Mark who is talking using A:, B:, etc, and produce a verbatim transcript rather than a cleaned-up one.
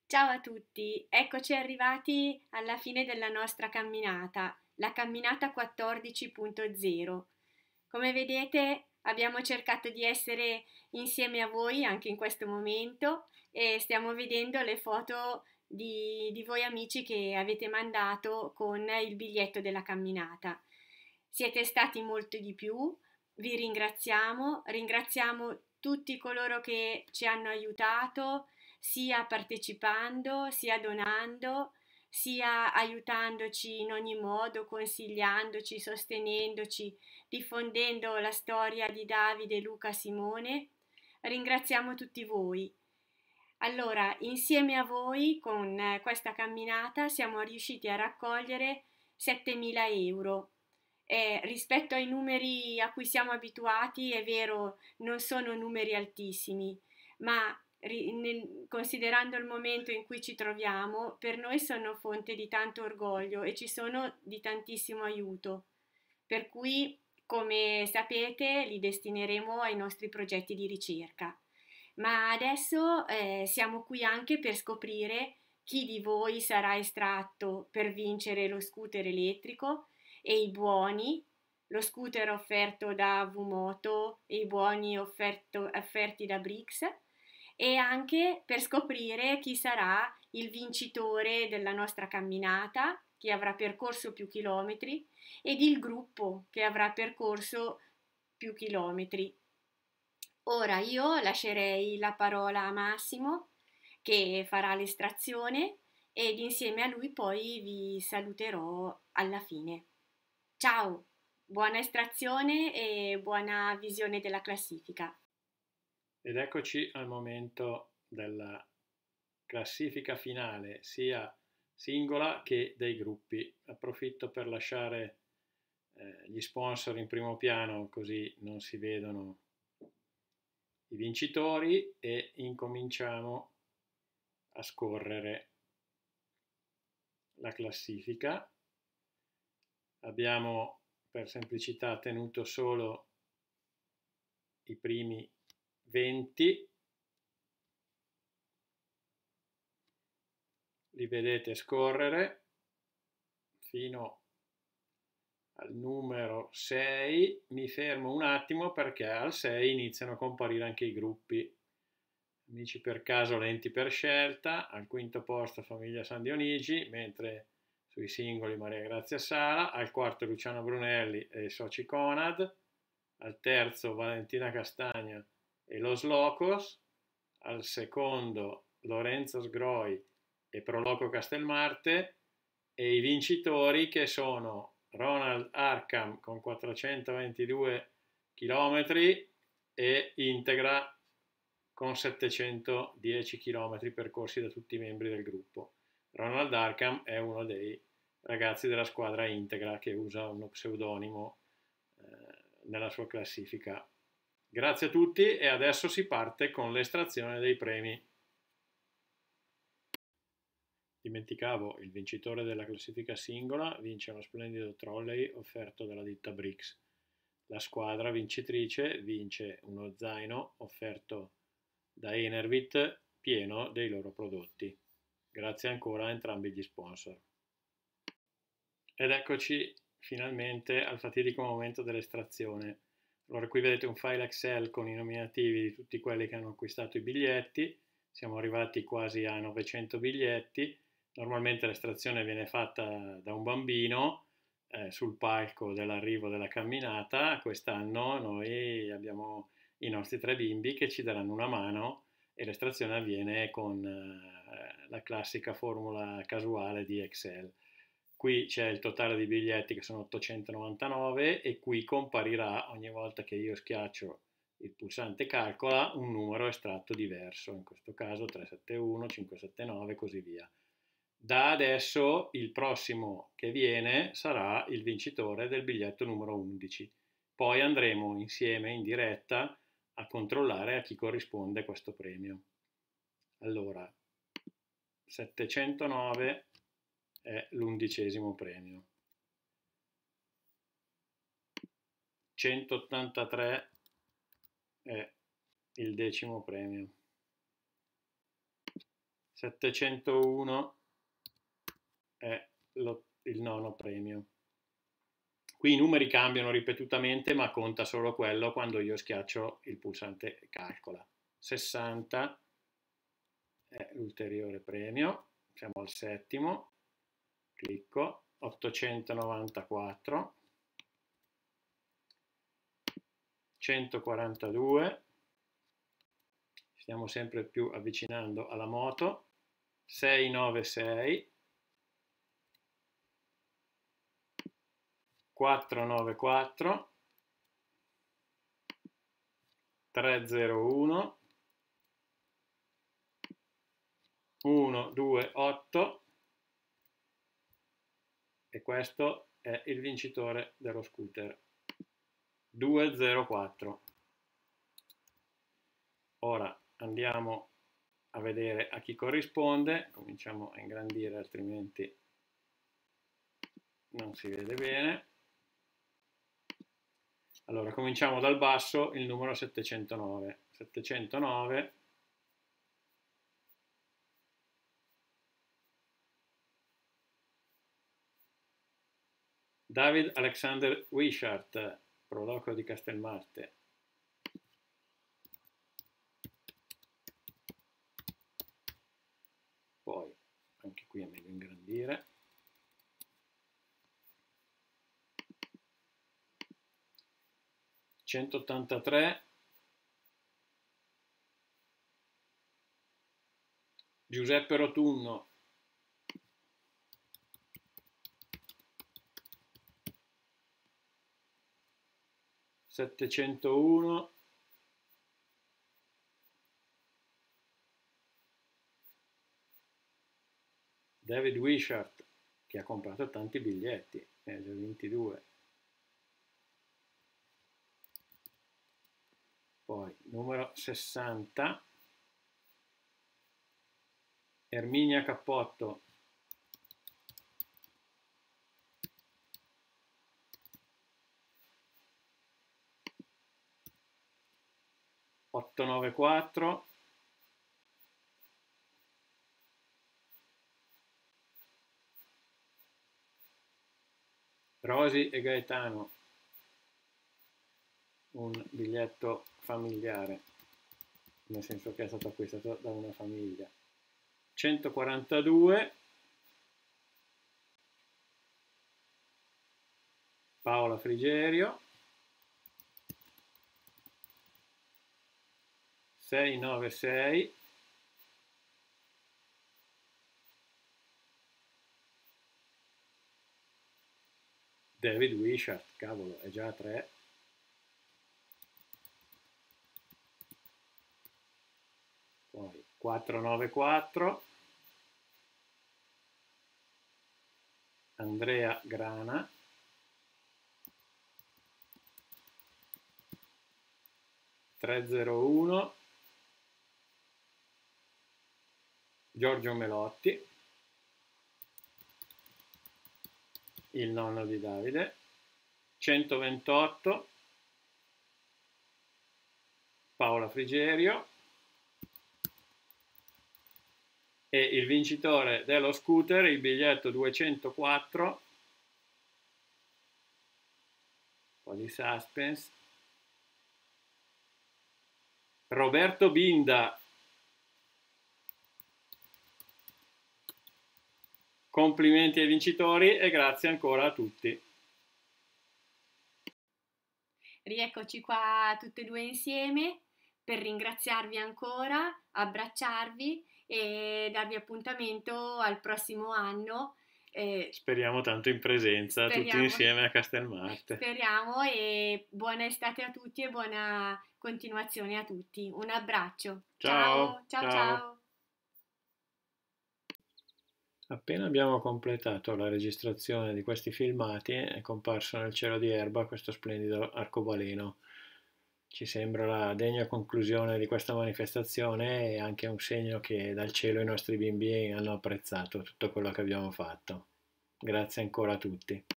A: Ciao a tutti, eccoci arrivati alla fine della nostra camminata, la camminata quattordici punto zero. Come vedete abbiamo cercato di essere insieme a voi anche in questo momento e stiamo vedendo le foto di, di voi amici che avete mandato con il biglietto della camminata. Siete stati molto di più, vi ringraziamo, ringraziamo tutti coloro che ci hanno aiutato sia partecipando, sia donando, sia aiutandoci in ogni modo, consigliandoci, sostenendoci, diffondendo la storia di Davide, Luca, Simone. Ringraziamo tutti voi. Allora, insieme a voi, con eh, questa camminata, siamo riusciti a raccogliere settemila euro. Eh, rispetto ai numeri a cui siamo abituati, è vero, non sono numeri altissimi, ma ri- nel- considerando il momento in cui ci troviamo, per noi sono fonte di tanto orgoglio e ci sono di tantissimo aiuto. Per cui, come sapete, li destineremo ai nostri progetti di ricerca. Ma adesso eh, siamo qui anche per scoprire chi di voi sarà estratto per vincere lo scooter elettrico e i buoni, lo scooter offerto da Vumoto e i buoni offerto- offerti da Brix, e anche per scoprire chi sarà il vincitore della nostra camminata, chi avrà percorso più chilometri, ed il gruppo che avrà percorso più chilometri. Ora io lascerei la parola a Massimo che farà l'estrazione ed insieme a lui poi vi saluterò alla fine. Ciao, buona estrazione e buona visione della classifica.
B: Ed eccoci al momento della classifica finale, sia singola che dei gruppi. Approfitto per lasciare eh, gli sponsor in primo piano così non si vedono i vincitori e incominciamo a scorrere la classifica. Abbiamo per semplicità tenuto solo i primi venti, li vedete scorrere fino al numero sei. Mi fermo un attimo perché al sei iniziano a comparire anche i gruppi. Amici per caso, lenti per scelta, al quinto posto Famiglia San Dionigi, mentre sui singoli Maria Grazia Sala, al quarto Luciano Brunelli e Soci Conad, al terzo Valentina Castagna e Los Locos, al secondo Lorenzo Sgroi e Proloco Castelmarte, e i vincitori che sono Ronald Arkham con quattrocentoventidue chilometri e Integra con settecentodieci chilometri percorsi da tutti i membri del gruppo. Ronald Arkham è uno dei ragazzi della squadra Integra che usa uno pseudonimo eh, nella sua classifica. Grazie a tutti e adesso si parte con l'estrazione dei premi. Dimenticavo, il vincitore della classifica singola vince uno splendido trolley offerto dalla ditta Brix. La squadra vincitrice vince uno zaino offerto da Enervit pieno dei loro prodotti. Grazie ancora a entrambi gli sponsor. Ed eccoci finalmente al fatidico momento dell'estrazione. Allora, qui vedete un file Excel con i nominativi di tutti quelli che hanno acquistato i biglietti. Siamo arrivati quasi a novecento biglietti. Normalmente l'estrazione viene fatta da un bambino eh, sul palco dell'arrivo della camminata. Quest'anno noi abbiamo i nostri tre bimbi che ci daranno una mano e l'estrazione avviene con eh, la classica formula casuale di Excel. Qui c'è il totale di biglietti che sono ottocentonovantanove e qui comparirà ogni volta che io schiaccio il pulsante calcola un numero estratto diverso, in questo caso trecentosettantuno, cinquecentosettantanove e così via. Da adesso il prossimo che viene sarà il vincitore del biglietto numero undici. Poi andremo insieme in diretta a controllare a chi corrisponde questo premio. Allora, settecentonove è l'undicesimo premio, centottantatré è il decimo premio, settecentouno è lo, il nono premio. Qui i numeri cambiano ripetutamente, ma conta solo quello quando io schiaccio il pulsante calcola. sessanta è l'ulteriore premio, siamo al settimo, clicco, ottocentonovantaquattro, centoquarantadue, stiamo sempre più avvicinando alla moto, seicentonovantasei, quattrocentonovantaquattro, trecentouno, centoventotto e questo è il vincitore dello scooter duecentoquattro. Ora andiamo a vedere a chi corrisponde, cominciamo a ingrandire altrimenti non si vede bene. Allora cominciamo dal basso, il numero settecentonove. settecentonove David Alexander Wishart, Proloco di Castelmarte. Poi anche qui è meglio ingrandire. centottantatré Giuseppe Rotunno. settecentouno David Wishart, che ha comprato tanti biglietti, ne ha già vinti due. Poi numero sessanta Erminia Cappotto. ottocentonovantaquattro Rosi e Gaetano, un biglietto familiare, nel senso che è stato acquistato da una famiglia. centoquarantadue Paola Frigerio. seicentonovantasei David Wishart, cavolo, è già a tre. Poi quattrocentonovantaquattro Andrea Grana. trecentouno Giorgio Melotti, il nonno di Davide. centoventotto Paola Frigerio. E il vincitore dello scooter, il biglietto duecentoquattro, un po' di suspense, Roberto Binda. Complimenti ai vincitori e grazie ancora a tutti.
A: Rieccoci qua tutte e due insieme per ringraziarvi ancora, abbracciarvi e darvi appuntamento al prossimo anno. Eh,
B: speriamo tanto in presenza, speriamo, tutti insieme a Castelmarte.
A: Speriamo, e buona estate a tutti e buona continuazione a tutti. Un abbraccio.
B: Ciao,
A: ciao, ciao.
B: ciao.
A: ciao.
B: Appena abbiamo completato la registrazione di questi filmati è comparso nel cielo di erba questo splendido arcobaleno. Ci sembra la degna conclusione di questa manifestazione e anche un segno che dal cielo i nostri bimbi hanno apprezzato tutto quello che abbiamo fatto. Grazie ancora a tutti.